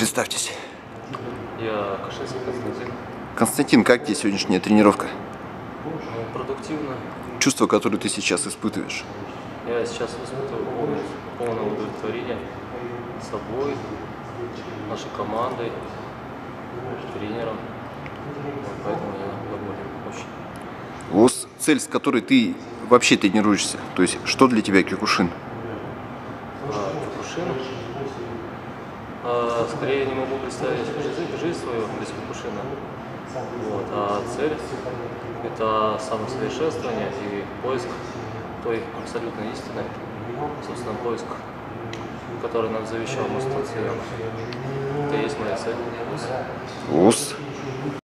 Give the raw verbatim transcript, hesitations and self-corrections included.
Представьтесь. Я Кашевский Константин. Константин, как тебе сегодняшняя тренировка? Ну, продуктивно. Чувства, которые ты сейчас испытываешь? Я сейчас испытываю полное, полное удовлетворение собой, нашей командой, тренером. Вот поэтому я доволен очень. Вот цель, с которой ты вообще тренируешься, то есть что для тебя Киокушин? А, Киокушин? А, скорее я не могу представить жизнь, жизнь свою без Киокушина. Вот. А цель – это самосовершенствование и поиск той абсолютной истины, собственно, поиск, который нам завещал Мустафа. Это и есть моя цель. УЗ.